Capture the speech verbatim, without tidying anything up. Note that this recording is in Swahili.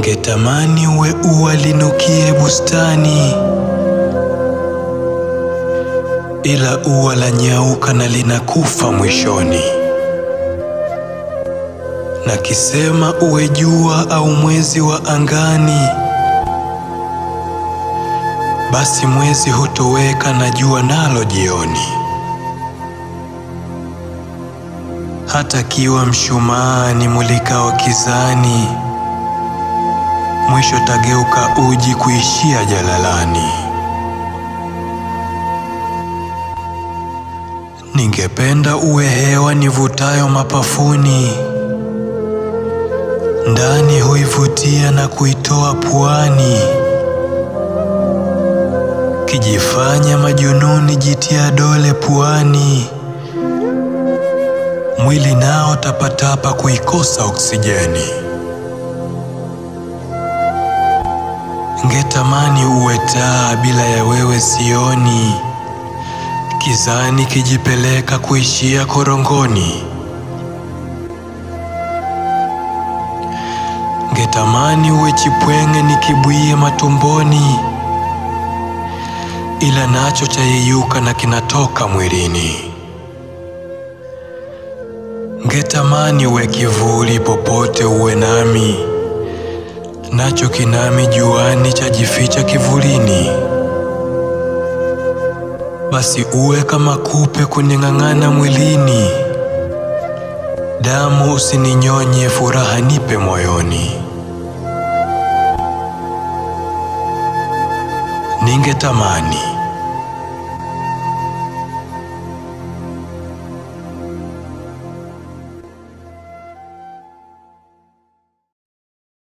Ningetamani uwe ua linukie bustani, ila ua la nyauka na linakufa mwishoni. Na kisema uwe jua au mwezi wa angani, basi mwezi hutoweka na jua nalo jioni. Hata kiwa mshumaa ni mulikao kizani, mwisho tageuka uji kuishia jalalani. Ningependa uwe hewa nivutayo mapafuni, ndani huivutia na kuitoa puani. Kijifanya majununi jitia dole puani, mwili nao tapatapa kuikosa oksijeni. Ngetamani uwe taa bila ya wewe sioni, kizani kijipeleka kuishia korongoni. Ngetamani uwe chipwenge nikibwie matumboni, ila nacho chayeyuka na kinatoka mwilini. Ngetamani uwe kivuli popote uwe nami, nacho kinami juani chajificha kivulini. Basi uwe kama kupe kuning'ang'ana mwilini, damu usininyonye, furaha nipe moyoni. Ningetamani